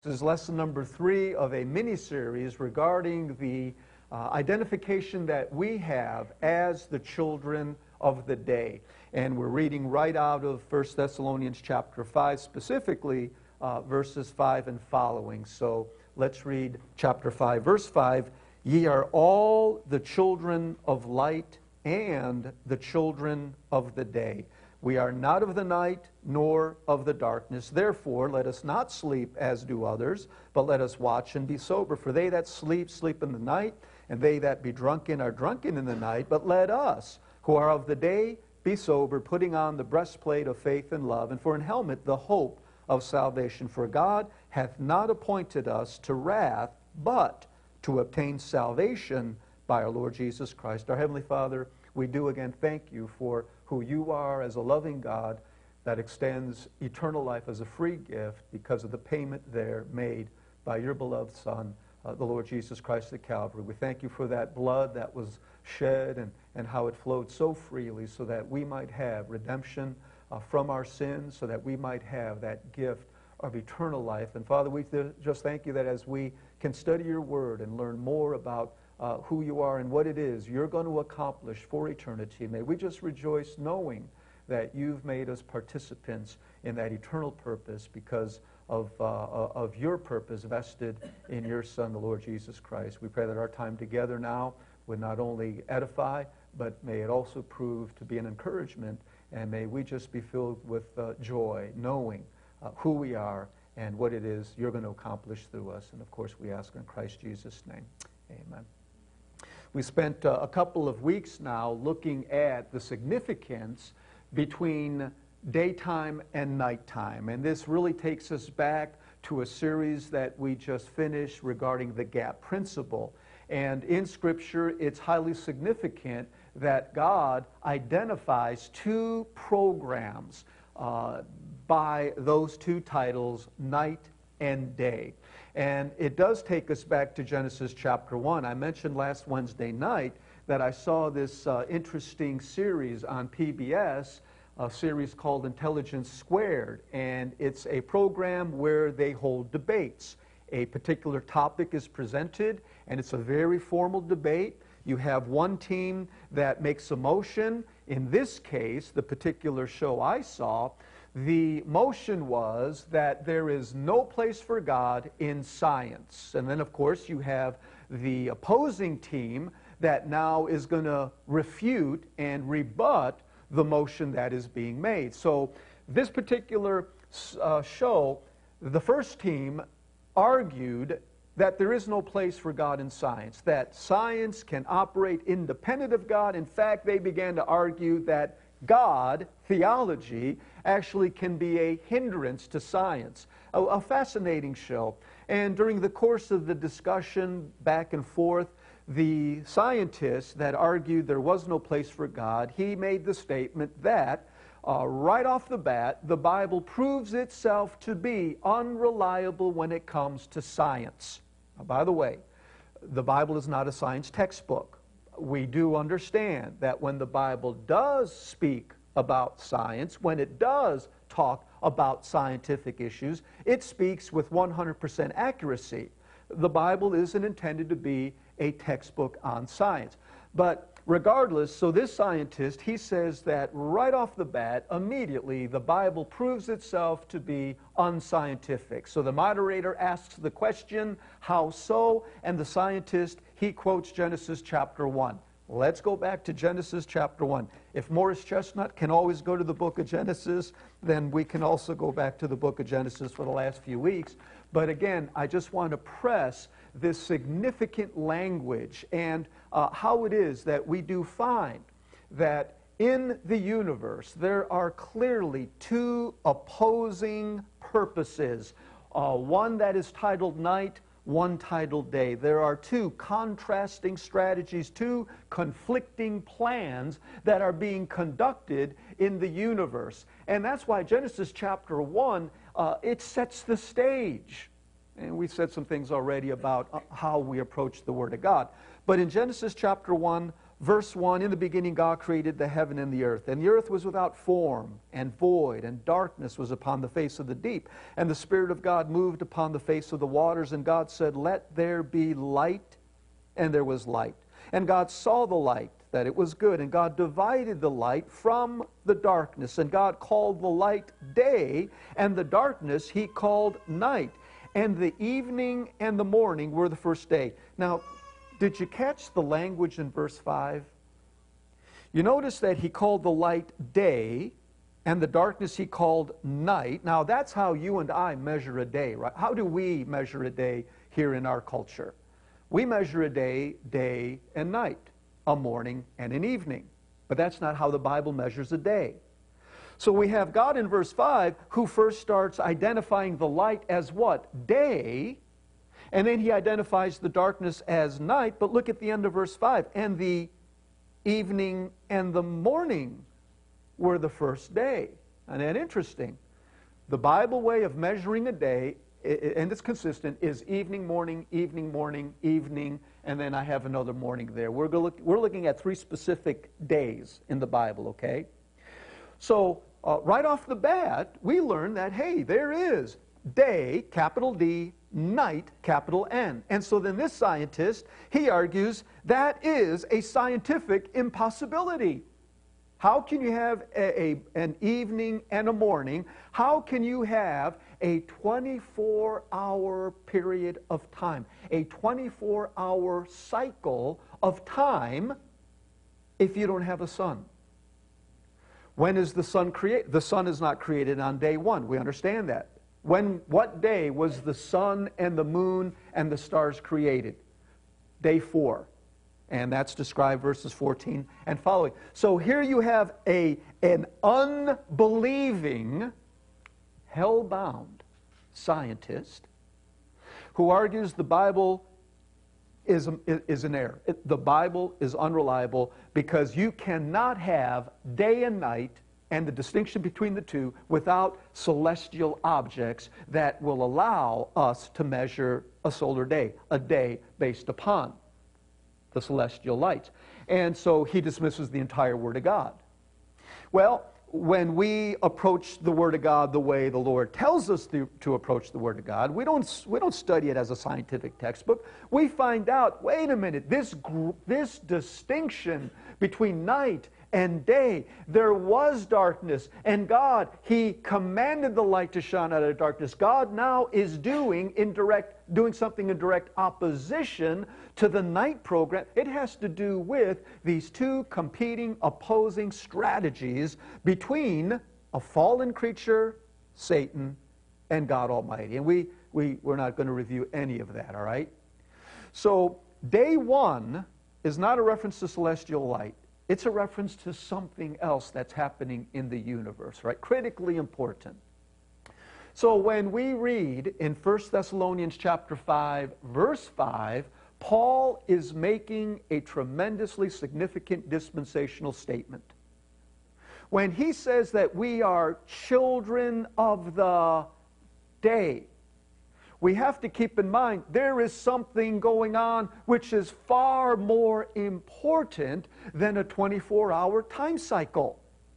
This is lesson number 3 of a mini-series regarding the identification that we have as the children of the day. And we're reading right out of 1 Thessalonians chapter 5, specifically verses 5 and following. So let's read chapter 5, verse 5. Ye are all the children of light and the children of the day. We are not of the night, nor of the darkness. Therefore, let us not sleep as do others, but let us watch and be sober. For they that sleep, sleep in the night, and they that be drunken are drunken in the night. But let us, who are of the day, be sober, putting on the breastplate of faith and love, and for an helmet the hope of salvation. For God hath not appointed us to wrath, but to obtain salvation by our Lord Jesus Christ. Our Heavenly Father, we do again thank you for who you are as a loving God that extends eternal life as a free gift because of the payment there made by your beloved Son, the Lord Jesus Christ at Calvary. We thank you for that blood that was shed and how it flowed so freely so that we might have redemption from our sins, so that we might have that gift of eternal life. And Father, we just thank you that as we can study your word and learn more about who you are and what it is you're going to accomplish for eternity, may we just rejoice knowing that you've made us participants in that eternal purpose because of your purpose vested in your Son, the Lord Jesus Christ. We pray that our time together now would not only edify, but may it also prove to be an encouragement, and may we just be filled with joy, knowing who we are and what it is you're going to accomplish through us. And of course, we ask in Christ Jesus' name. Amen. We spent a couple of weeks now looking at the significance between daytime and nighttime. And this really takes us back to a series that we just finished regarding the gap principle. And in Scripture, it's highly significant that God identifies two programs by those two titles, night and day. And it does take us back to Genesis chapter 1. I mentioned last Wednesday night that I saw this interesting series on PBS, a series called Intelligence Squared. And it's a program where they hold debates. A particular topic is presented, and it's a very formal debate. You have one team that makes a motion. In this case, the particular show I saw, the motion was that there is no place for God in science. And then, of course, you have the opposing team that now is going to refute and rebut the motion that is being made. So this particular show, the first team argued that there is no place for God in science, that science can operate independent of God. In fact, they began to argue that God, theology, actually can be a hindrance to science. A fascinating show. And during the course of the discussion back and forth, the scientist that argued there was no place for God, he made the statement that right off the bat, the Bible proves itself to be unreliable when it comes to science. Now, by the way, the Bible is not a science textbook. We do understand that when the Bible does speak about science, when it does talk about scientific issues, it speaks with 100% accuracy. The Bible isn't intended to be a textbook on science. But regardless, so this scientist, he says that right off the bat, immediately, the Bible proves itself to be unscientific. So the moderator asks the question, how so? And the scientist, he quotes Genesis chapter 1. Let's go back to Genesis chapter 1. If Morris Chestnut can always go to the book of Genesis, then we can also go back to the book of Genesis for the last few weeks. But again, I just want to press this significant language and how it is that we do find that in the universe there are clearly two opposing purposes. One that is titled night, one titled day. There are two contrasting strategies, two conflicting plans that are being conducted in the universe. And that's why Genesis chapter 1, it sets the stage. And we've said some things already about how we approach the Word of God. But in Genesis chapter 1, Verse 1, in the beginning God created the heaven and the earth was without form and void, and darkness was upon the face of the deep. And the Spirit of God moved upon the face of the waters, and God said, let there be light, and there was light. And God saw the light, that it was good, and God divided the light from the darkness. And God called the light day, and the darkness He called night. And the evening and the morning were the first day. Now, did you catch the language in verse 5? You notice that He called the light day, and the darkness He called night. Now, that's how you and I measure a day, right? How do we measure a day here in our culture? We measure a day, day and night, a morning and an evening. But that's not how the Bible measures a day. So we have God in verse 5 who first starts identifying the light as what? Day. And then He identifies the darkness as night. But look at the end of verse 5. And the evening and the morning were the first day. And that's interesting. The Bible way of measuring a day, and it's consistent, is evening, morning, evening, and then I have another morning there. We're looking at 3 specific days in the Bible, okay? So right off the bat, we learn that, hey, there is day, capital D, night, capital N. And so then this scientist, he argues that is a scientific impossibility. How can you have an evening and a morning? How can you have a 24-hour period of time, a 24-hour cycle of time if you don't have a sun? When is the sun created? The sun is not created on day 1. We understand that. What day was the sun and the moon and the stars created? Day 4. And that's described verses 14 and following. So here you have an unbelieving, hell-bound scientist who argues the Bible is an error. The Bible is unreliable because you cannot have day and night and the distinction between the two without celestial objects that will allow us to measure a solar day, a day based upon the celestial lights. And so he dismisses the entire Word of God. Well, when we approach the Word of God the way the Lord tells us to approach the Word of God, we don't study it as a scientific textbook. We find out, wait a minute, this distinction between night and day, there was darkness, and God, He commanded the light to shine out of darkness. God now is doing something in direct opposition to the night program. It has to do with these two competing, opposing strategies between a fallen creature, Satan, and God Almighty. And we're not going to review any of that, all right? So, day 1 is not a reference to celestial light. It's a reference to something else that's happening in the universe, right? Critically important. So when we read in 1 Thessalonians chapter 5, verse 5, Paul is making a tremendously significant dispensational statement. When he says that we are children of the day, we have to keep in mind there is something going on which is far more important than a 24-hour time cycle.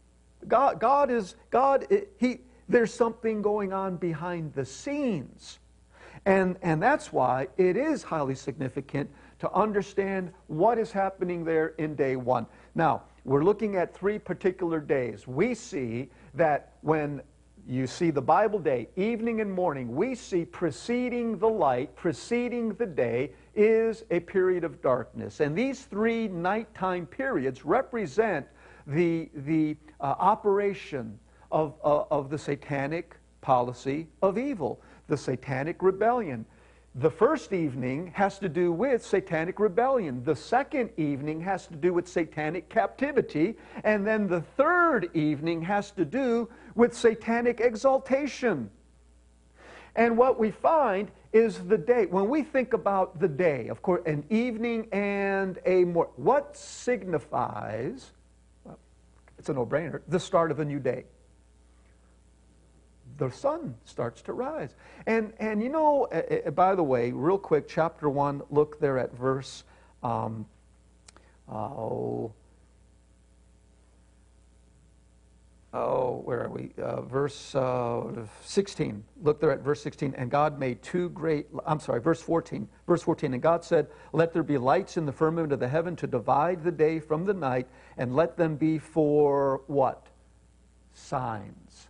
There's something going on behind the scenes. And that's why it is highly significant to understand what is happening there in day 1. Now, we're looking at 3 particular days. We see that when you see the Bible day, evening and morning, we see preceding the light, preceding the day, is a period of darkness. And these 3 nighttime periods represent the operation of the satanic policy of evil, the satanic rebellion. The first evening has to do with satanic rebellion. The second evening has to do with satanic captivity. And then the third evening has to do with satanic exaltation. And what we find is the day. When we think about the day, of course, an evening and a morning, what signifies, well, it's a no-brainer, the start of a new day. The sun starts to rise. And you know, by the way, real quick, chapter 1, look there at verse Where are we? Verse 16. Look there at verse 16. And God made verse 14. Verse 14. And God said, let there be lights in the firmament of the heaven to divide the day from the night, and let them be for what? Signs.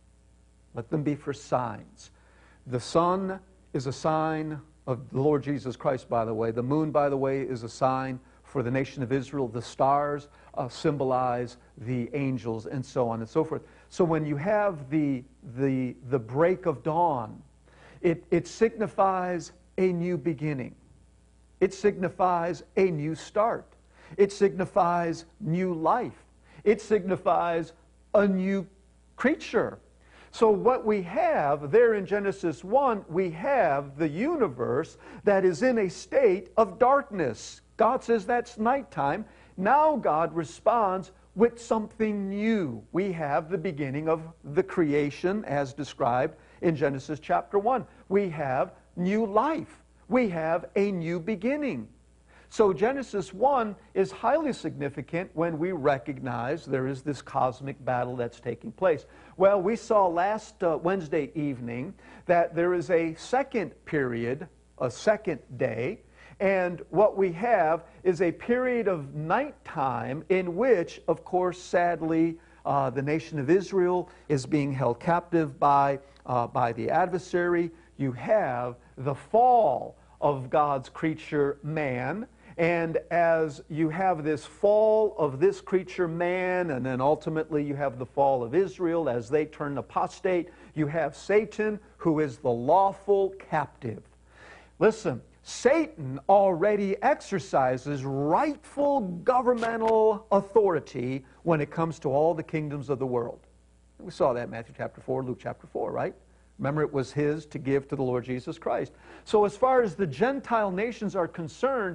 Let them be for signs. The sun is a sign of the Lord Jesus Christ, by the way. The moon, by the way, is a sign for the nation of Israel. The stars symbolize the angels, and so on and so forth. So when you have the break of dawn, it signifies a new beginning. It signifies a new start. It signifies new life. It signifies a new creature. So what we have there in Genesis 1, we have the universe that is in a state of darkness. God says that's nighttime. Now God responds with something new. We have the beginning of the creation as described in Genesis chapter 1. We have new life. We have a new beginning. So Genesis 1 is highly significant when we recognize there is this cosmic battle that's taking place. Well, we saw last Wednesday evening that there is a second period, a second day, and what we have is a period of nighttime in which, of course, sadly, the nation of Israel is being held captive by the adversary. You have the fall of God's creature, man. And as you have this fall of this creature, man, and then ultimately you have the fall of Israel as they turn apostate, you have Satan, who is the lawful captive. Listen, Satan already exercises rightful governmental authority when it comes to all the kingdoms of the world. We saw that in Matthew chapter 4, Luke chapter 4, right? Remember, it was his to give to the Lord Jesus Christ. So as far as the Gentile nations are concerned,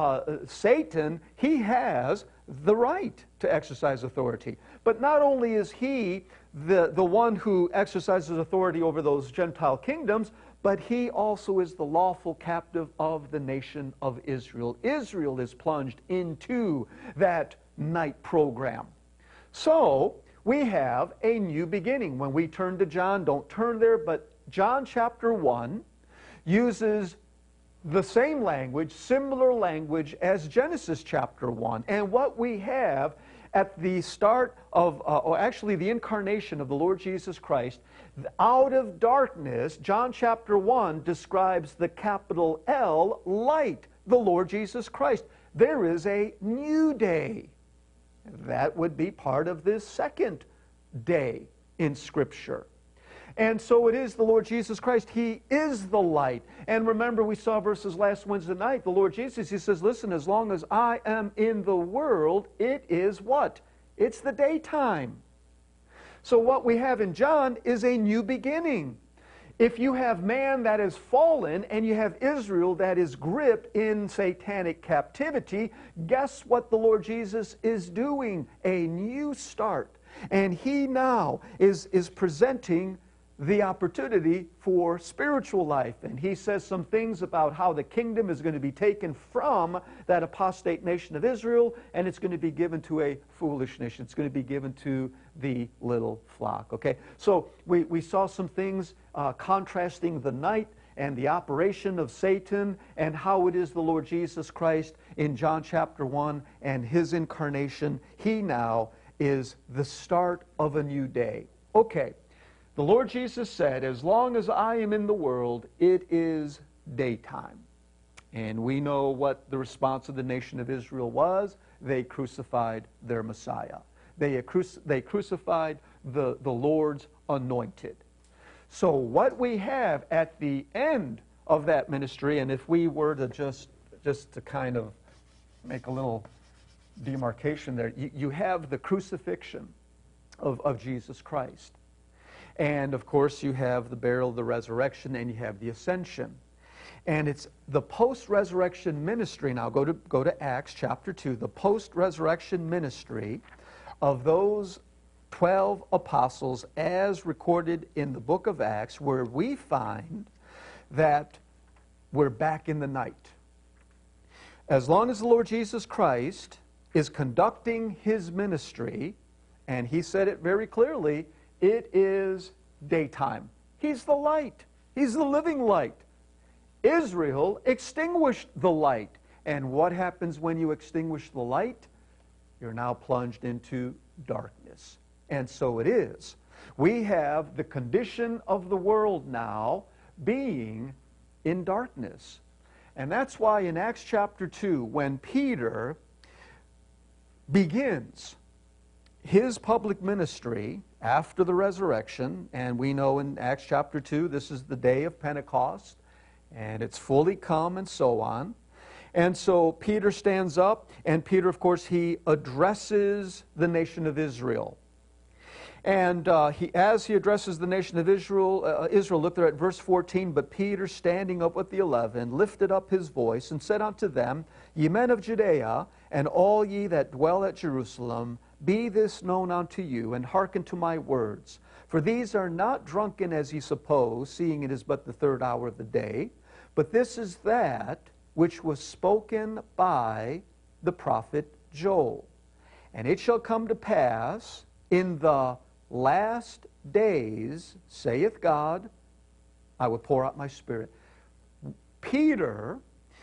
Satan, he has the right to exercise authority. But not only is he the one who exercises authority over those Gentile kingdoms, but he also is the lawful captive of the nation of Israel. Israel is plunged into that night program. So we have a new beginning. When we turn to John, don't turn there, but John chapter 1 uses the same language, similar language as Genesis chapter 1. And what we have at the start of, or actually the incarnation of the Lord Jesus Christ, out of darkness, John chapter 1 describes the capital L, light, the Lord Jesus Christ. There is a new day. That would be part of this second day in Scripture. And so it is the Lord Jesus Christ. He is the light. And remember, we saw verses last Wednesday night. The Lord Jesus, he says, listen, as long as I am in the world, it is what? It's the daytime. So what we have in John is a new beginning. If you have man that is fallen and you have Israel that is gripped in satanic captivity, guess what the Lord Jesus is doing? A new start. And he now is presenting the opportunity for spiritual life. And he says some things about how the kingdom is going to be taken from that apostate nation of Israel, and it's going to be given to a foolish nation. It's going to be given to the little flock. Okay, so we saw some things contrasting the night and the operation of Satan and how it is the Lord Jesus Christ in John chapter 1 and his incarnation. He now is the start of a new day. Okay. The Lord Jesus said, as long as I am in the world, it is daytime. And we know what the response of the nation of Israel was. They crucified their Messiah. They crucified the Lord's anointed. So what we have at the end of that ministry, and if we were to just to kind of make a little demarcation there, you have the crucifixion of Jesus Christ. And, of course, you have the burial, the resurrection, and you have the ascension. And it's the post-resurrection ministry. Now, go to Acts chapter 2. The post-resurrection ministry of those 12 apostles as recorded in the book of Acts, where we find that we're back in the night. as long as the Lord Jesus Christ is conducting his ministry, and he said it very clearly, it is daytime. He's the light. He's the living light. Israel extinguished the light. And what happens when you extinguish the light? You're now plunged into darkness. And so it is. We have the condition of the world now being in darkness. And that's why in Acts chapter 2, when Peter begins his public ministry after the resurrection, and we know in Acts chapter 2, this is the day of Pentecost, and it's fully come and so on. And so Peter stands up, and Peter, of course, he addresses the nation of Israel. And as he addresses the nation of Israel, look there at verse 14, but Peter, standing up with the 11, lifted up his voice and said unto them, Ye men of Judea, and all ye that dwell at Jerusalem, be this known unto you, and hearken to my words. For these are not drunken as ye suppose, seeing it is but the third hour of the day, but this is that which was spoken by the prophet Joel. And it shall come to pass in the last days, saith God, I will pour out my Spirit. Peter,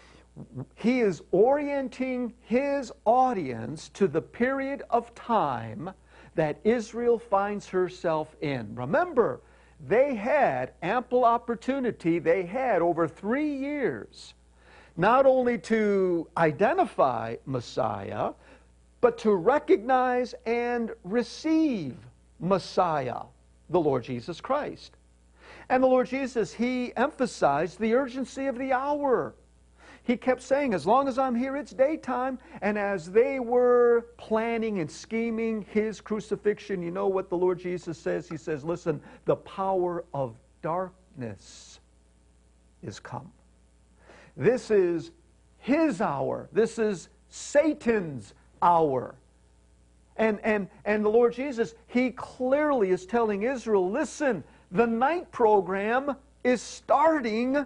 he is orienting his audience to the period of time that Israel finds herself in. Remember, they had ample opportunity. They had over 3 years not only to identify Messiah, but to recognize and receive Messiah, the Lord Jesus Christ. And the Lord Jesus, he emphasized the urgency of the hour. He kept saying, as long as I'm here, it's daytime. And as they were planning and scheming his crucifixion, you know what the Lord Jesus says? He says, listen, the power of darkness is come. This is his hour. This is Satan's hour. And the Lord Jesus, he clearly is telling Israel, listen, the night program is starting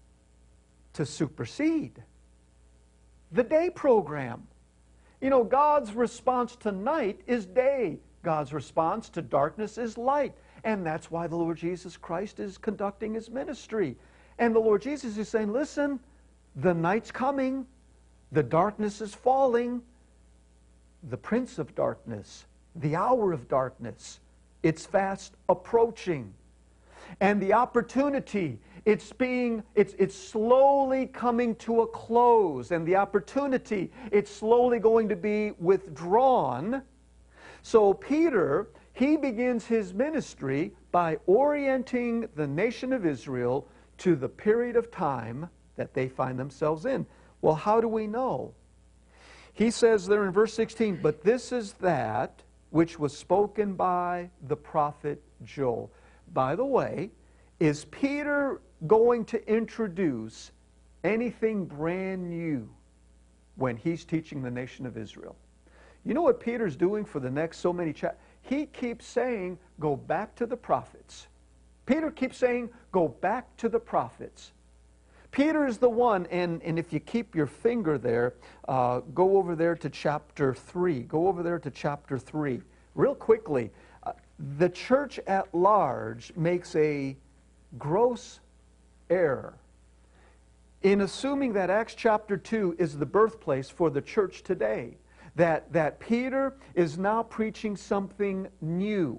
to supersede the day program. You know, God's response to night is day. God's response to darkness is light. And that's why the Lord Jesus Christ is conducting his ministry. And the Lord Jesus is saying, listen, the night's coming. The darkness is falling. The prince of darkness, the hour of darkness, it's fast approaching. And the opportunity, it's slowly coming to a close. And the opportunity, it's slowly going to be withdrawn. So Peter, he begins his ministry by orienting the nation of Israel to the period of time that they find themselves in. Well, how do we know? He says there in verse 16, but this is that which was spoken by the prophet Joel. By the way, is Peter going to introduce anything brand new when he's teaching the nation of Israel? You know what Peter's doing for the next so many chapters? He keeps saying, go back to the prophets. Peter keeps saying, go back to the prophets. Peter is the one, and if you keep your finger there, go over there to chapter 3. Go over there to chapter 3. Real quickly, the church at large makes a gross error in assuming that Acts chapter 2 is the birthplace for the church today. That Peter is now preaching something new.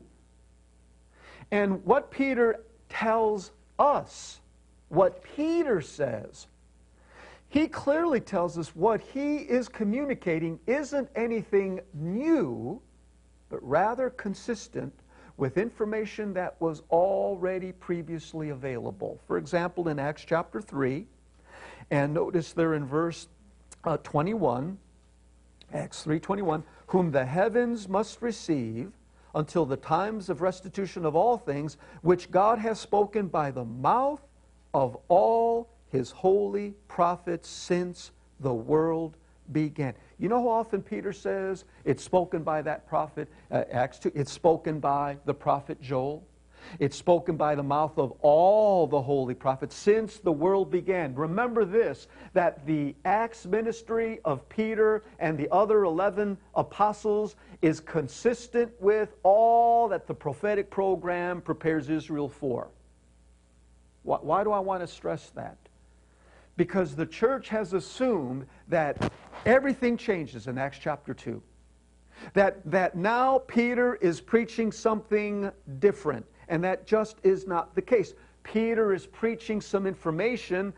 And what Peter tells us, what Peter says, he clearly tells us what he is communicating isn't anything new, but rather consistent with information that was already previously available. For example, in Acts chapter 3, and notice there in verse 21, Acts 3:21, whom the heavens must receive until the times of restitution of all things, which God has spoken by the mouth of all his holy prophets since the world began. You know how often Peter says it's spoken by that prophet, Acts 2, it's spoken by the prophet Joel? It's spoken by the mouth of all the holy prophets since the world began. Remember this, that the Acts ministry of Peter and the other 11 apostles is consistent with all that the prophetic program prepares Israel for. Why do I want to stress that? Because the church has assumed that everything changes in Acts chapter 2. That now Peter is preaching something different. And that just is not the case. Peter is preaching some information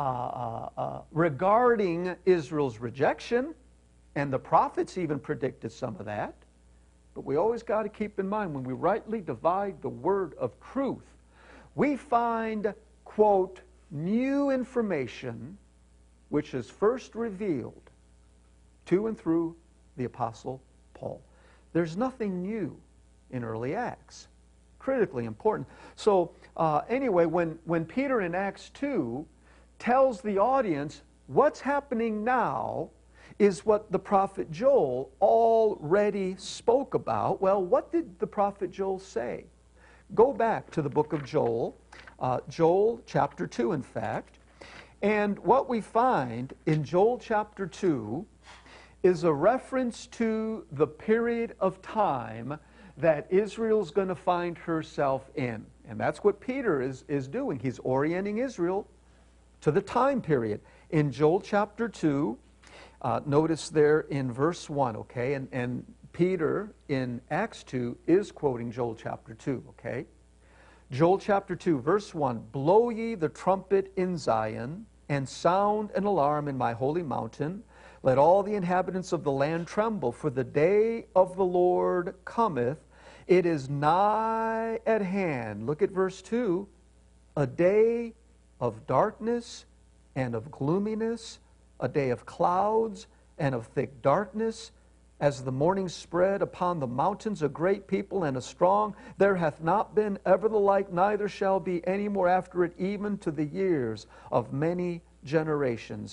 regarding Israel's rejection, and the prophets even predicted some of that. But we always got to keep in mind, when we rightly divide the word of truth, we find, quote, new information which is first revealed to and through the Apostle Paul. There's nothing new in early Acts. Critically important. So anyway, when Peter in Acts 2 tells the audience what's happening now is what the prophet Joel already spoke about. Well, what did the prophet Joel say? Go back to the book of Joel, Joel chapter 2 in fact, and what we find in Joel chapter 2 is a reference to the period of time that Israel's going to find herself in. And that's what Peter is doing. He's orienting Israel to the time period. In Joel chapter 2, notice there in verse 1, okay? And Peter in Acts 2 is quoting Joel chapter 2, okay? Joel chapter 2, verse 1, "Blow ye the trumpet in Zion, and sound an alarm in my holy mountain. Let all the inhabitants of the land tremble, for the day of the Lord cometh. It is nigh at hand." Look at verse 2. "A day of darkness and of gloominess, a day of clouds and of thick darkness, as the morning spread upon the mountains, a great people and a strong. There hath not been ever the like, neither shall be any more after it, even to the years of many generations."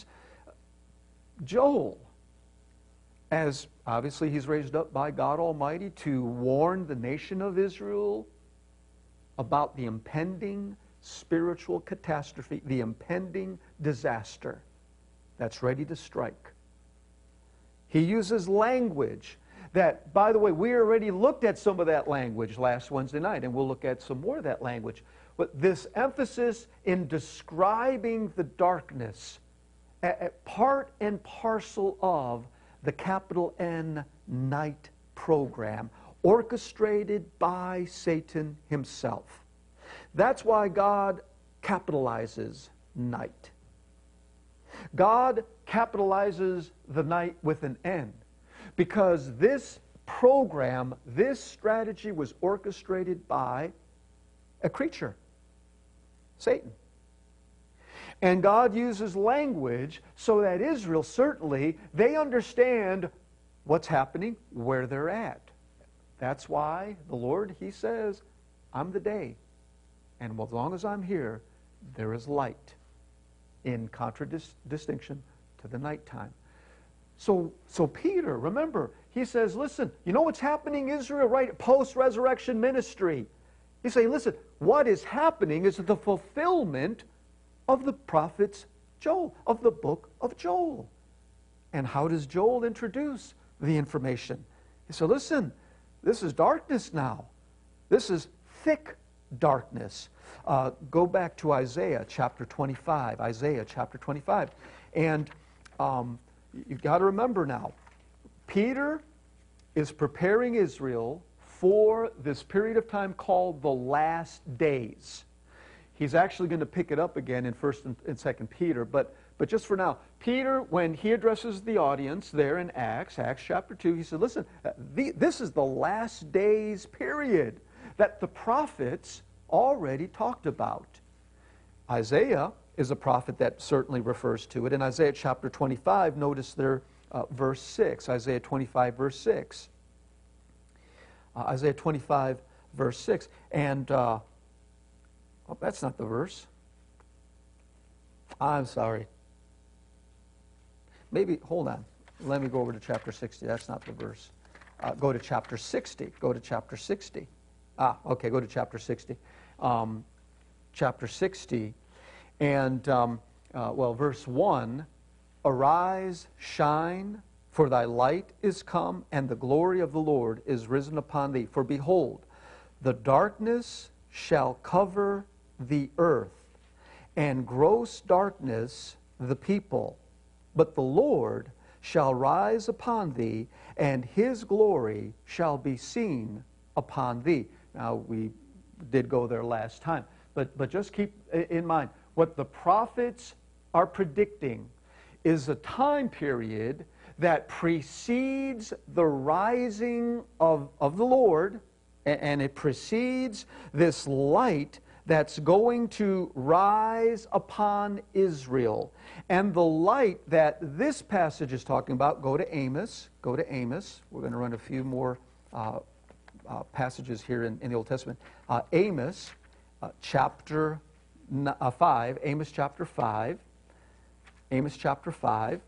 Joel, as obviously he's raised up by God Almighty to warn the nation of Israel about the impending spiritual catastrophe, the impending disaster that's ready to strike. He uses language that, by the way, we already looked at some of that language last Wednesday night, and we'll look at some more of that language. But this emphasis in describing the darkness, part and parcel of the capital N night program, orchestrated by Satan himself. That's why God capitalizes night. God capitalizes the night with an N, because this program, this strategy was orchestrated by a creature, Satan. And God uses language so that Israel, certainly, they understand what's happening, where they're at. That's why the Lord, He says, "I'm the day, and as long as I'm here, there is light," in contradistinction to the nighttime. So Peter, remember, he says, listen, you know what's happening, Israel, right? Post-resurrection ministry. He's saying, listen, what is happening is the fulfillment of the prophets Joel, of the book of Joel. And how does Joel introduce the information? He said, listen, this is darkness now. This is thick darkness. Go back to Isaiah chapter 25. Isaiah chapter 25. And you've got to remember now, Peter is preparing Israel for this period of time called the last days. He's actually going to pick it up again in 1st and 2nd Peter, but just for now, Peter, when he addresses the audience there in Acts chapter 2, he said, listen, this is the last days period that the prophets already talked about. Isaiah is a prophet that certainly refers to it. In Isaiah chapter 25, notice there verse 6, Isaiah 25 verse 6. Isaiah 25 verse 6. And that's not the verse. I'm sorry. Maybe, hold on. Let me go over to chapter 60. That's not the verse. Go to chapter 60. Go to chapter 60. Okay, go to chapter 60. Chapter 60, and, verse 1, Arise, shine, for thy light is come, and the glory of the Lord is risen upon thee. For behold, the darkness shall cover the earth, and gross darkness the people. But the Lord shall rise upon thee, and his glory shall be seen upon thee. Now, we did go there last time, but just keep in mind, what the prophets are predicting is a time period that precedes the rising of the Lord, and it precedes this light that's going to rise upon Israel. And the light that this passage is talking about, go to Amos. Go to Amos. We're going to run a few more passages here in the Old Testament. Amos chapter 5. Amos chapter 5. Amos chapter 5.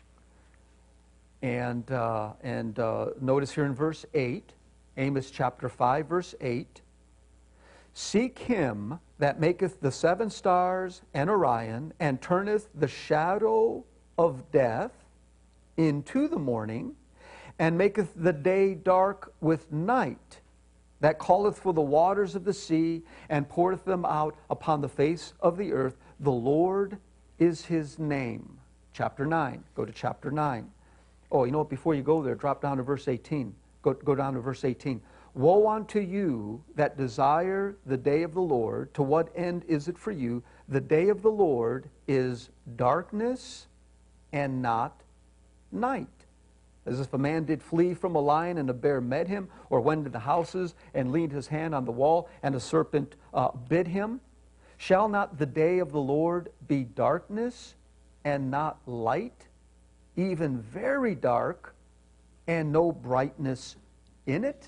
And notice here in verse 8, Amos chapter 5, verse 8, Seek him that maketh the seven stars and Orion, and turneth the shadow of death into the morning, and maketh the day dark with night, that calleth for the waters of the sea, and poureth them out upon the face of the earth. The Lord is his name. Chapter 9. Go to chapter 9. Oh, you know what? Before you go there, drop down to verse 18. Go down to verse 18. Woe unto you that desire the day of the Lord. To what end is it for you? The day of the Lord is darkness and not night. As if a man did flee from a lion and a bear met him, or went into houses and leaned his hand on the wall, and a serpent bit him. Shall not the day of the Lord be darkness and not light, even very dark, and no brightness in it?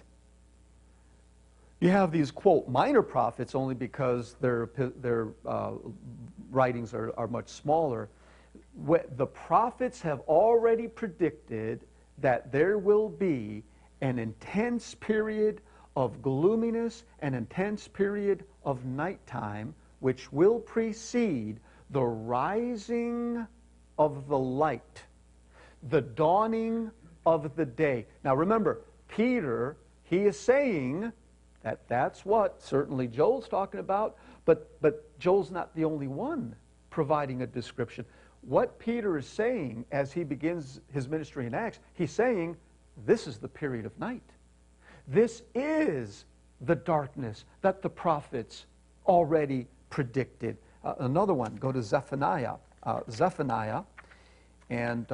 You have these, quote, minor prophets only because their writings are much smaller. The prophets have already predicted that there will be an intense period of gloominess, an intense period of nighttime, which will precede the rising of the light, the dawning of the day. Now remember, Peter, he is saying that that's what certainly Joel's talking about, but Joel's not the only one providing a description. What Peter is saying as he begins his ministry in Acts, he's saying this is the period of night. This is the darkness that the prophets already predicted. Another one, go to Zephaniah. Zephaniah, and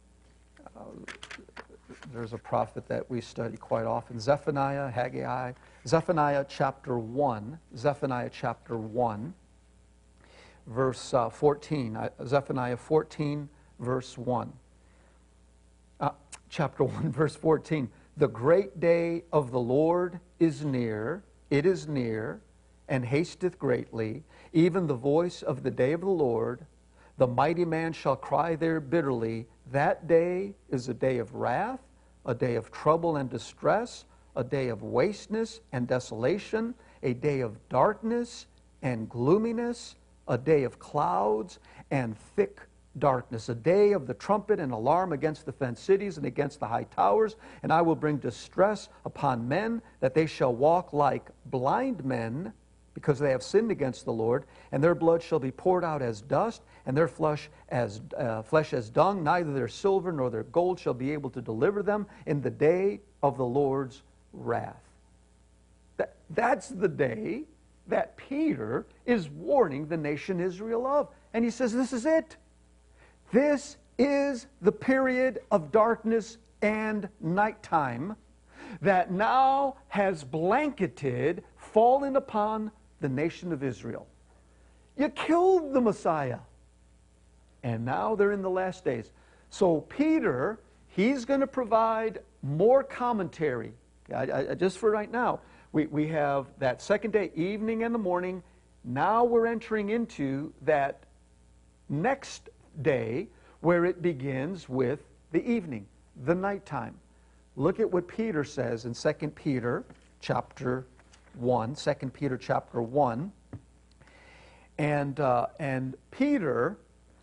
there's a prophet that we study quite often. Zephaniah, Haggai, Zephaniah chapter 1. Zephaniah chapter 1. Verse 14, Zephaniah 14, verse 1. Chapter 1, verse 14. The great day of the Lord is near, it is near, and hasteth greatly, even the voice of the day of the Lord. The mighty man shall cry there bitterly. That day is a day of wrath, a day of trouble and distress, a day of wasteness and desolation, a day of darkness and gloominess, a day of clouds and thick darkness, a day of the trumpet and alarm against the fenced cities and against the high towers. And I will bring distress upon men, that they shall walk like blind men, because they have sinned against the Lord. And their blood shall be poured out as dust, and their flesh as dung. Neither their silver nor their gold shall be able to deliver them in the day of the Lord's wrath. That's the day that Peter is warning the nation Israel of. And he says, this is it. This is the period of darkness and nighttime that now has blanketed, fallen upon the nation of Israel. You killed the Messiah. And now they're in the last days. So Peter, he's going to provide more commentary. Just for right now, we have that second day, evening and the morning. Now we're entering into that next day where it begins with the evening, the nighttime. Look at what Peter says in 2 Peter chapter 1, 2 Peter chapter 1. And Peter,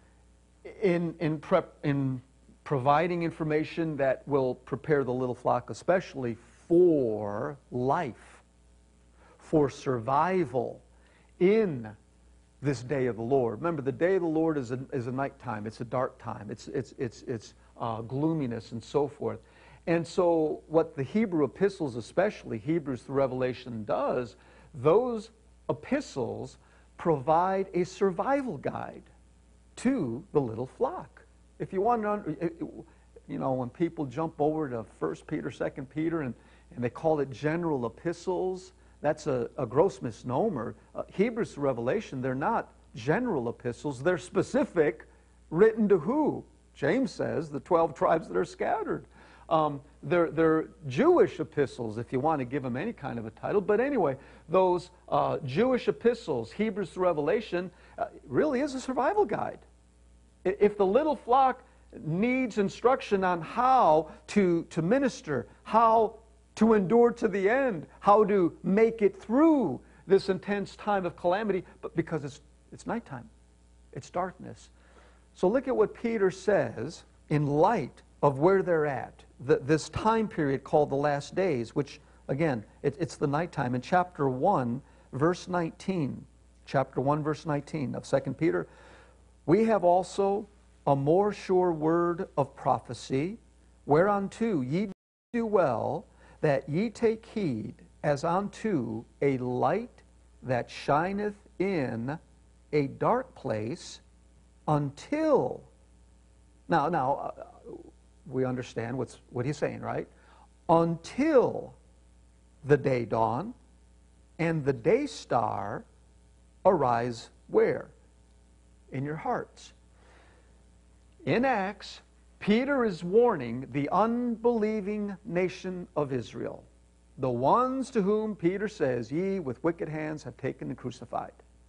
in providing information that will prepare the little flock especially for life, for survival in this day of the Lord. Remember, the day of the Lord is a nighttime. It's a dark time. It's gloominess and so forth. And so what the Hebrew epistles, especially Hebrews through Revelation, does, those epistles provide a survival guide to the little flock. If you want to, when people jump over to 1 Peter, 2 Peter, and they call it general epistles, that's a gross misnomer. Hebrews to Revelation, they're not general epistles. They're specific, written to who? James says, the 12 tribes that are scattered. They're Jewish epistles, if you want to give them any kind of a title. But anyway, those Jewish epistles, Hebrews to Revelation, really is a survival guide. If the little flock needs instruction on how to minister, how to endure to the end, how to make it through this intense time of calamity, but because it's nighttime, it's darkness. So look at what Peter says in light of where they're at, this time period called the last days, which, again, it's the nighttime. In chapter 1, verse 19, chapter 1, verse 19 of 2 Peter, we have also a more sure word of prophecy, whereunto ye do well, that ye take heed as unto a light that shineth in a dark place until... Now, we understand what he's saying, right? Until the day dawn and the day star arise where? In your hearts. In Acts, Peter is warning the unbelieving nation of Israel, the ones to whom Peter says, ye with wicked hands have taken and crucified.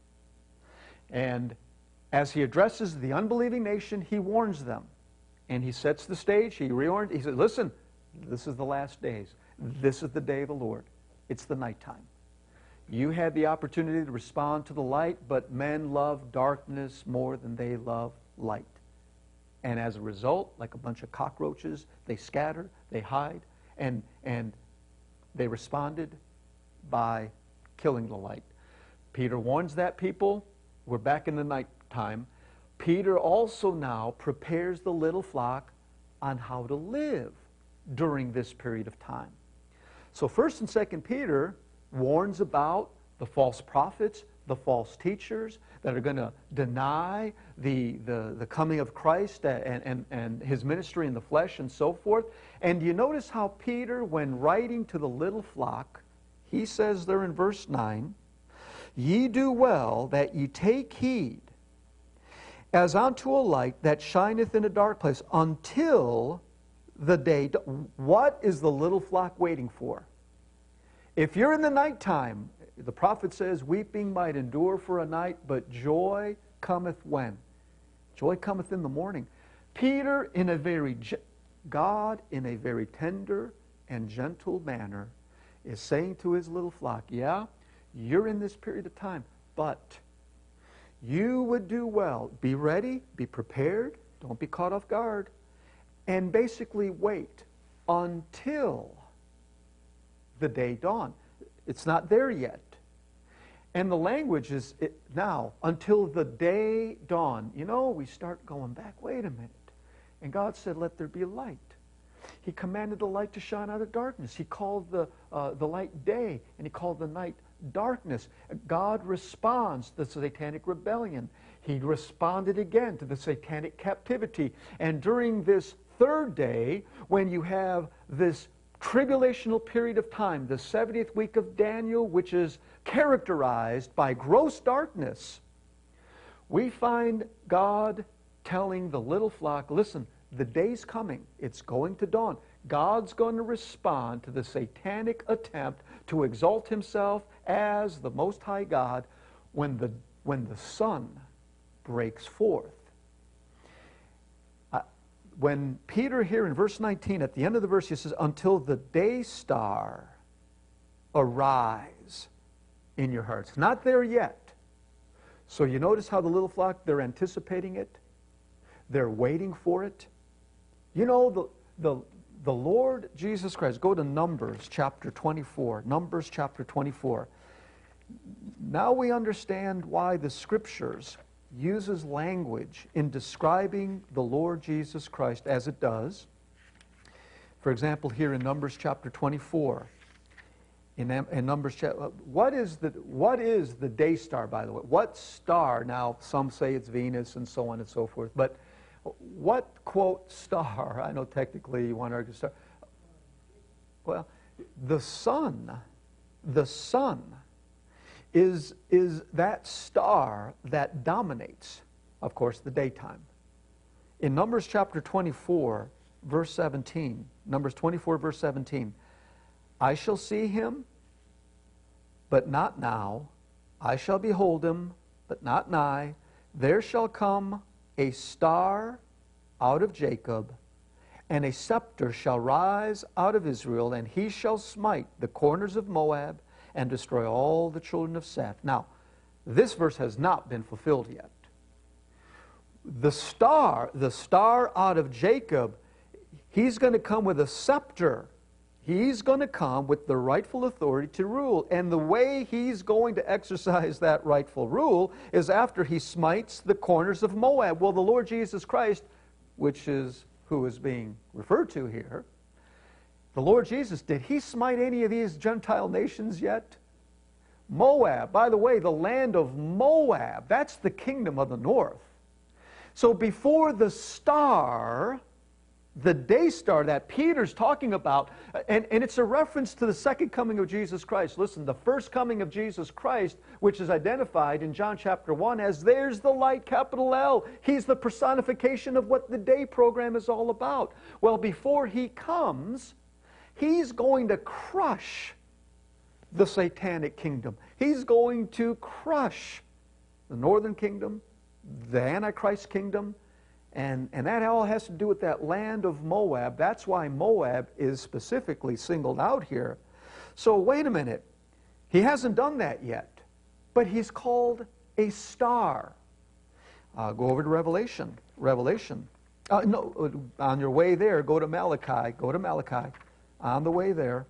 And as he addresses the unbelieving nation, he warns them. And he sets the stage, he reorganizes, he says, listen, this is the last days. This is the day of the Lord. It's the nighttime. You had the opportunity to respond to the light, but men love darkness more than they love light. And as a result, like a bunch of cockroaches, they scatter, they hide, and they responded by killing the light. Peter warns that people. We're back in the nighttime. Peter also now prepares the little flock on how to live during this period of time. So 1st and 2nd Peter warns about the false prophets, the false teachers that are going to deny the coming of Christ and his ministry in the flesh and so forth. And you notice how Peter, when writing to the little flock, he says there in verse 9, ye do well that ye take heed as unto a light that shineth in a dark place until the day. What is the little flock waiting for? If you're in the nighttime, the prophet says, weeping might endure for a night, but joy cometh when? Joy cometh in the morning. Peter, God in a very tender and gentle manner, is saying to his little flock, yeah, you're in this period of time, but you would do well. Be ready, be prepared, don't be caught off guard, and basically wait until the day dawn. It's not there yet. And the language is now, until the day dawn. You know, we start going back, wait a minute. And God said, let there be light. He commanded the light to shine out of darkness. He called the light day, and he called the night darkness. God responds to the satanic rebellion. He responded again to the satanic captivity. And during this third day, when you have this tribulational period of time, the 70th week of Daniel, which is characterized by gross darkness, we find God telling the little flock, listen, the day's coming. It's going to dawn. God's going to respond to the satanic attempt to exalt himself as the Most High God when the sun breaks forth. When Peter here in verse 19, at the end of the verse, he says, until the day star arise. in your hearts. Not there yet. So you notice how the little flock, they're anticipating it. They're waiting for it. You know, the Lord Jesus Christ, go to Numbers chapter 24. Numbers chapter 24. Now we understand why the Scriptures uses language in describing the Lord Jesus Christ as it does. For example, here in Numbers chapter 24, in Numbers chapter, what is the day star, by the way? What star? Now, some say it's Venus and so on and so forth, but what, quote, star? I know technically you want to argue star. Well, the sun is that star that dominates, of course, the daytime. In Numbers chapter 24, verse 17, Numbers 24, verse 17, I shall see him, but not now. I shall behold him, but not nigh. There shall come a star out of Jacob, and a scepter shall rise out of Israel, and he shall smite the corners of Moab and destroy all the children of Seth. Now, this verse has not been fulfilled yet. The star out of Jacob, he's going to come with a scepter. He's going to come with the rightful authority to rule. And the way he's going to exercise that rightful rule is after he smites the corners of Moab. Well, the Lord Jesus Christ, which is who is being referred to here, the Lord Jesus, did he smite any of these Gentile nations yet? Moab, by the way, the land of Moab, that's the kingdom of the north. So before the star, the day star that Peter's talking about, and it's a reference to the second coming of Jesus Christ. Listen, the first coming of Jesus Christ, which is identified in John chapter 1 as there's the light, capital L. He's the personification of what the day program is all about. Well, before he comes, he's going to crush the satanic kingdom. He's going to crush the northern kingdom, the Antichrist kingdom, and that all has to do with that land of Moab. That's why Moab is specifically singled out here. So wait a minute. He hasn't done that yet, but he's called a star. Go over to Revelation. No, on your way there, go to Malachi. Go to Malachi. On the way there,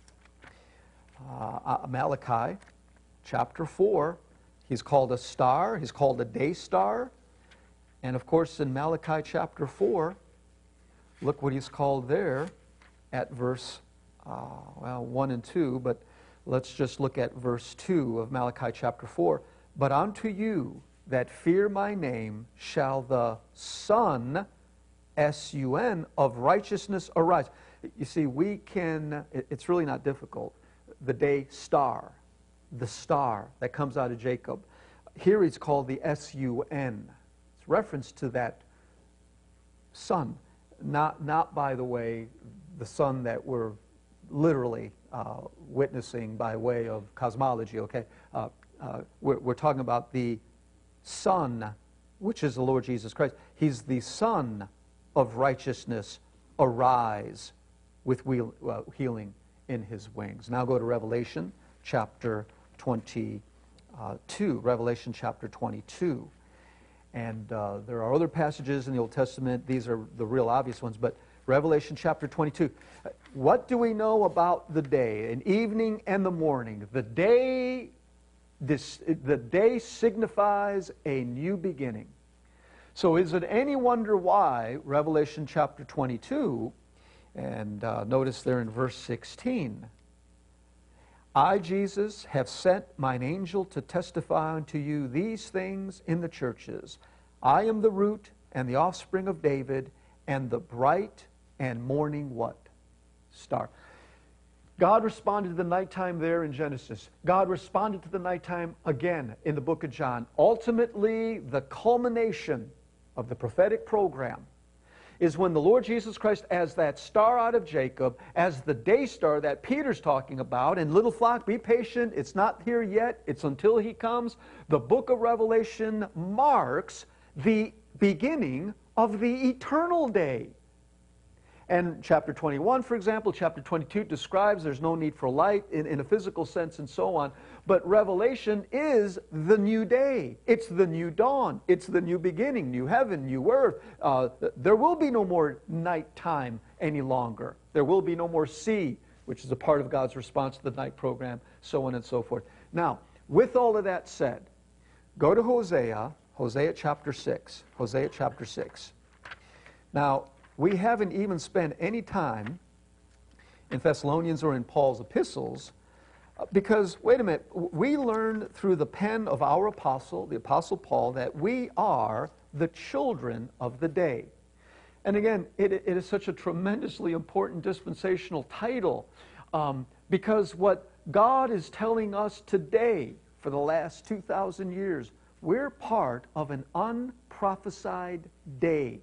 Malachi chapter 4, he's called a star, he's called a day star. And of course in Malachi chapter 4, look what he's called there at verse 1 and 2, but let's just look at verse 2 of Malachi chapter 4. But unto you that fear my name shall the Sun, S-U-N, of righteousness arise. You see, we can, it's really not difficult. The day star, the star that comes out of Jacob. Here he's called the S-U-N. It's reference to that sun. Not, by the way, the sun that we're literally witnessing by way of cosmology, okay? We're talking about the Son, which is the Lord Jesus Christ. He's the Son of righteousness, arise with healing in his wings. Now go to Revelation chapter 22. Revelation chapter 22. And there are other passages in the Old Testament. These are the real obvious ones. But Revelation chapter 22. What do we know about the day, an evening and the morning? The day signifies a new beginning. So is it any wonder why Revelation chapter 22, and notice there in verse 16, I, Jesus, have sent mine angel to testify unto you these things in the churches. I am the root and the offspring of David, and the bright and morning what? Star. God responded to the nighttime there in Genesis. God responded to the nighttime again in the book of John. Ultimately, the culmination of the prophetic program is when the Lord Jesus Christ, as that star out of Jacob, as the day star that Peter's talking about, and little flock, be patient, it's not here yet, it's until he comes. The book of Revelation marks the beginning of the eternal day. And chapter 21, for example, chapter 22 describes there's no need for light in a physical sense and so on. But Revelation is the new day. It's the new dawn. It's the new beginning, new heaven, new earth. There will be no more nighttime any longer. There will be no more sea, which is a part of God's response to the night program, so on and so forth. Now, with all of that said, go to Hosea chapter 6. Hosea chapter 6. Now, we haven't even spent any time in Thessalonians or in Paul's epistles because, wait a minute, we learn through the pen of our apostle, the Apostle Paul, that we are the children of the day. And again, it is such a tremendously important dispensational title because what God is telling us today for the last 2,000 years, we're part of an unprophesied day.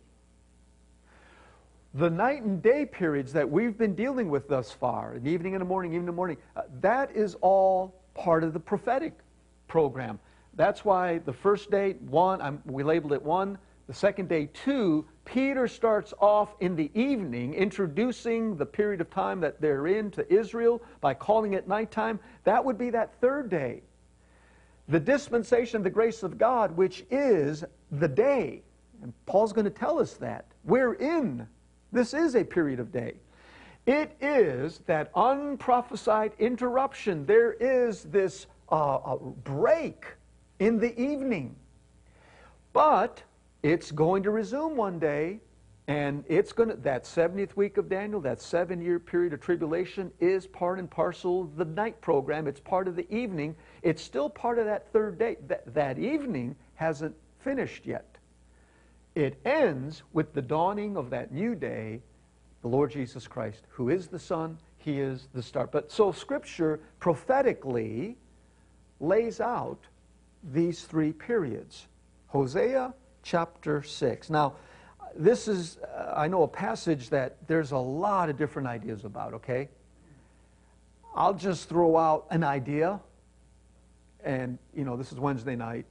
The night and day periods that we've been dealing with thus far, an evening and a morning, evening and morning, that is all part of the prophetic program. That's why the first day, 1, we labeled it 1, the second day, 2, Peter starts off in the evening introducing the period of time that they're in to Israel by calling it nighttime. That would be that third day. The dispensation of the grace of God, which is the day. And Paul's going to tell us that. We're in. This is a period of day. It is that unprophesied interruption. There is this break in the evening. But it's going to resume one day, and it's going to, that 70th week of Daniel, that 7-year period of tribulation, is part and parcel of the night program. It's part of the evening. It's still part of that third day. That evening hasn't finished yet. It ends with the dawning of that new day, the Lord Jesus Christ, who is the Son, He is the start. But so Scripture prophetically lays out these 3 periods. Hosea chapter 6. Now, this is, I know, a passage that there's a lot of different ideas about, okay? I'll just throw out an idea, and, you know, this is Wednesday night.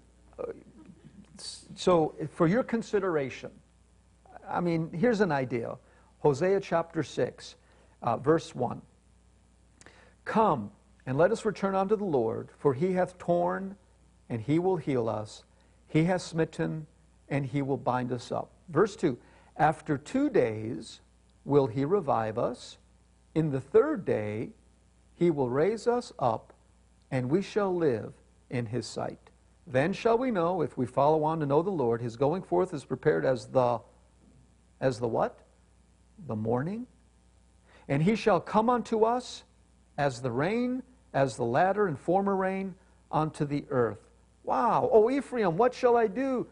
So, for your consideration, I mean, here's an idea. Hosea chapter 6, verse 1. Come, and let us return unto the Lord, for He hath torn, and He will heal us. He hath smitten, and He will bind us up. Verse 2. After 2 days will He revive us. In the 3rd day He will raise us up, and we shall live in His sight. Then shall we know, if we follow on to know the Lord, His going forth is prepared as the what? The morning. And He shall come unto us as the rain, as the latter and former rain unto the earth. Wow. O Ephraim, what shall I do?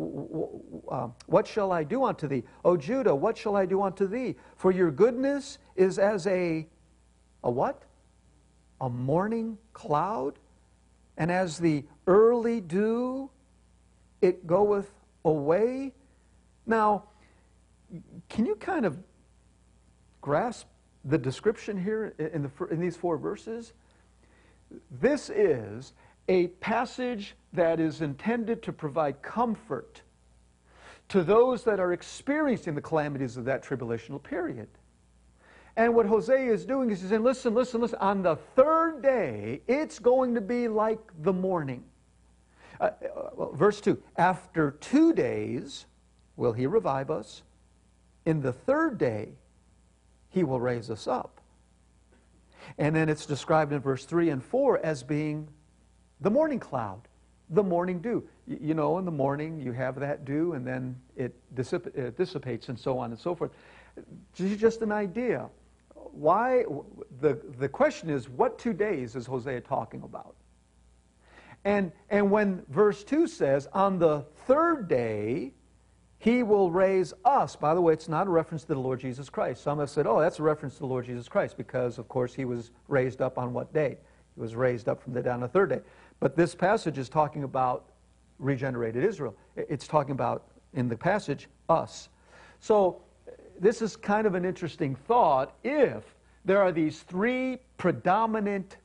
What shall I do unto thee? O Judah, what shall I do unto thee? For your goodness is as a what? A morning cloud, and as the early dew, it goeth away. Now, can you kind of grasp the description here in these 4 verses? This is a passage that is intended to provide comfort to those that are experiencing the calamities of that tribulational period. And what Hosea is doing is he's saying, listen, listen, listen. On the 3rd day, it's going to be like the morning. Verse 2, after 2 days will He revive us. In the 3rd day, He will raise us up. And then it's described in verse 3 and 4 as being the morning cloud, the morning dew. You know, in the morning you have that dew, and then it dissipates and so on and so forth. Just an idea. Why? The question is, what 2 days is Hosea talking about? And when verse 2 says, on the 3rd day, He will raise us. By the way, it's not a reference to the Lord Jesus Christ. Some have said, oh, that's a reference to the Lord Jesus Christ, because, of course, He was raised up on what day? He was raised up from the dead on the 3rd day. But this passage is talking about regenerated Israel. It's talking about, in the passage, us. So this is kind of an interesting thought if there are these 3 predominant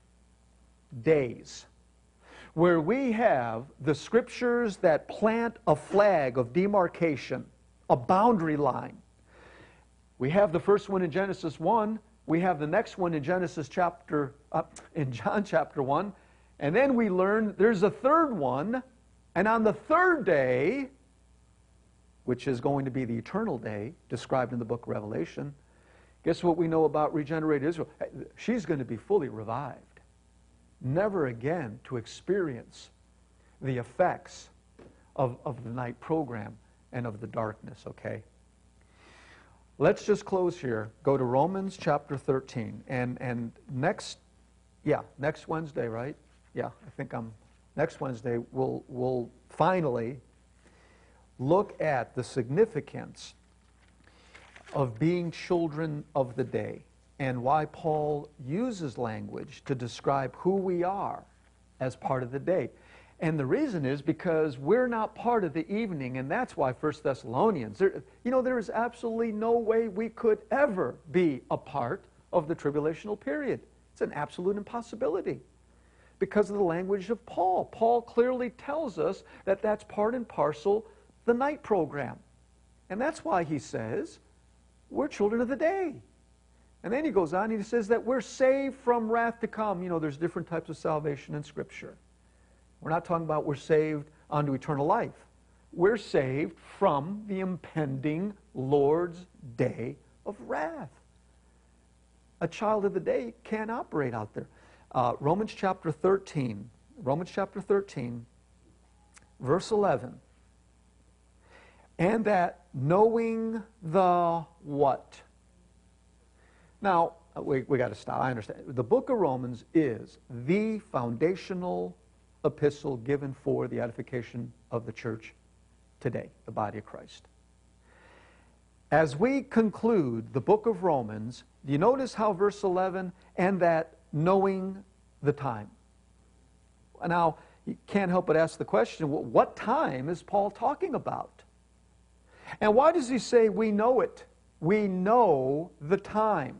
days where we have the Scriptures that plant a flag of demarcation, a boundary line. We have the first one in Genesis 1. We have the next one in in John chapter 1. And then we learn there's a third one. And on the third day, which is going to be the eternal day described in the book of Revelation, guess what we know about regenerated Israel? She's going to be fully revived, never again to experience the effects of the night program and of the darkness, okay? Let's just close here. Go to Romans chapter 13. And next Wednesday, right? Yeah, I think next Wednesday we'll finally look at the significance of being children of the day and why Paul uses language to describe who we are as part of the day. And the reason is because we're not part of the evening, and that's why 1 Thessalonians, there is absolutely no way we could ever be a part of the tribulational period. It's an absolute impossibility because of the language of Paul. Paul clearly tells us that that's part and parcel the night program. And that's why he says we're children of the day. And then he goes on and he says that we're saved from wrath to come. There's different types of salvation in Scripture. We're not talking about we're saved unto eternal life. We're saved from the impending Lord's day of wrath. A child of the day can't operate out there. Romans chapter 13, verse 11. And that knowing the what? Now, we got to stop. I understand. The book of Romans is the foundational epistle given for the edification of the church today, the body of Christ. As we conclude the book of Romans, do you notice how verse 11, and that knowing the time? Now, you can't help but ask the question, what time is Paul talking about? And why does he say we know it? We know the time.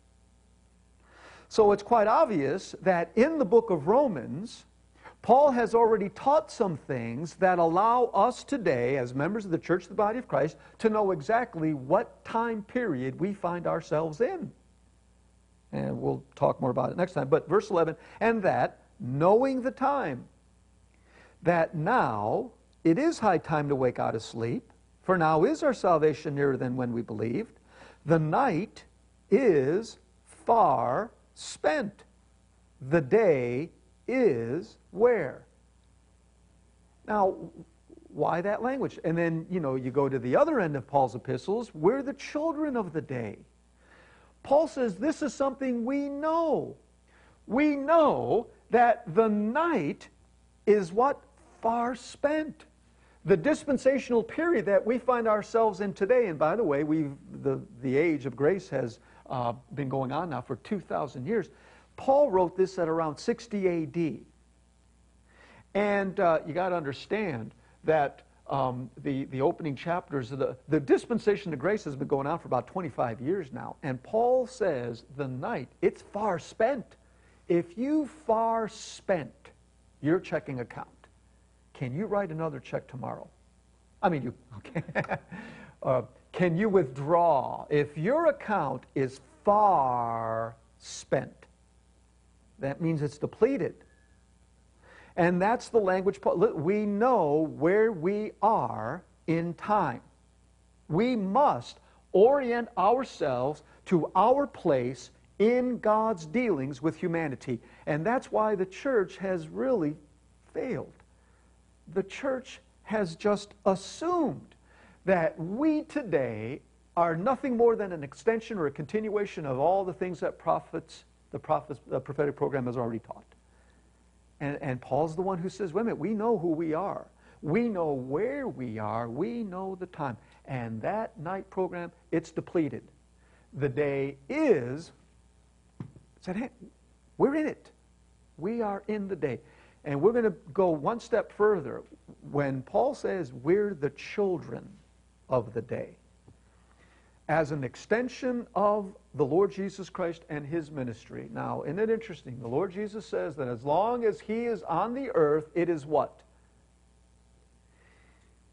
So it's quite obvious that in the book of Romans, Paul has already taught some things that allow us today, as members of the church, the body of Christ, to know exactly what time period we find ourselves in. And we'll talk more about it next time. But verse 11, and that, knowing the time, that now it is high time to wake out of sleep, for now is our salvation nearer than when we believed. The night is far spent. The day is where? Now, why that language? And then, you go to the other end of Paul's epistles, we're the children of the day. Paul says this is something we know. We know that the night is what? Far spent. The dispensational period that we find ourselves in today, and by the way, the age of grace has been going on now for 2,000 years. Paul wrote this at around 60 A.D. And you got to understand that the opening chapters, the dispensation of grace has been going on for about 25 years now. And Paul says the night, it's far spent. If you far spent your checking account, can you write another check tomorrow? Can you withdraw? If your account is far spent, that means it's depleted. And that's the language. We know where we are in time. We must orient ourselves to our place in God's dealings with humanity. And that's why the church has really failed. The church has just assumed that we today are nothing more than an extension or a continuation of all the things that the prophetic program has already taught. And Paul's the one who says, wait a minute, we know who we are. We know where we are. We know the time. And that night program, it's depleted. The day is, we're in it. We are in the day. And we're going to go one step further. When Paul says we're the children of the day, as an extension of the Lord Jesus Christ and His ministry. Now, isn't it interesting? The Lord Jesus says that as long as He is on the earth, it is what?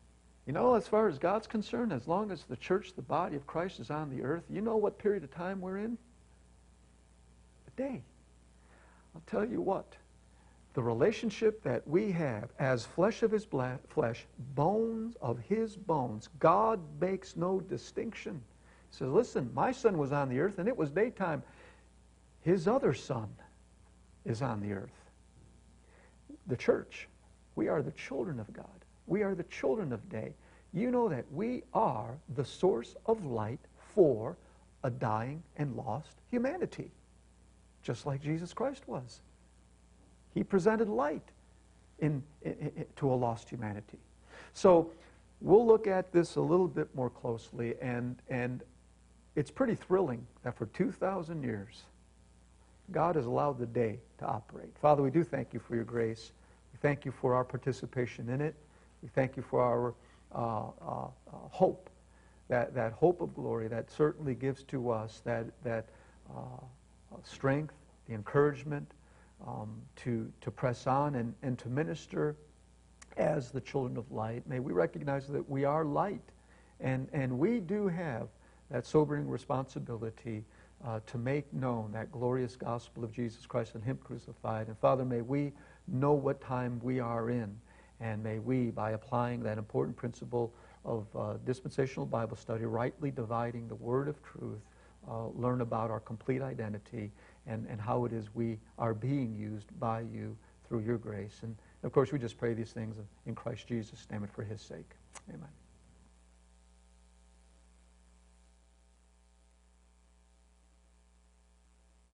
You know, as far as God's concerned, as long as the church, the body of Christ, is on the earth, you know what period of time we're in? A day. I'll tell you what. The relationship that we have as flesh of his flesh, bones of his bones, God makes no distinction. He says, listen, my son was on the earth and it was daytime. His other son is on the earth. The church, we are the children of God. We are the children of day. You know that we are the source of light for a dying and lost humanity, just like Jesus Christ was. He presented light to a lost humanity. So we'll look at this a little bit more closely, and it's pretty thrilling that for 2,000 years, God has allowed the day to operate. Father, we do thank you for your grace. We thank you for our participation in it. We thank you for our hope, that hope of glory that certainly gives to us that strength, the encouragement to press on and to minister as the children of light. May we recognize that we are light, and we do have that sobering responsibility to make known that glorious gospel of Jesus Christ and him crucified. And Father, may we know what time we are in, and may we, by applying that important principle of dispensational Bible study, rightly dividing the word of truth, learn about our complete identity and how it is we are being used by you through your grace. And of course, we just pray these things in Christ Jesus' name and for his sake. Amen.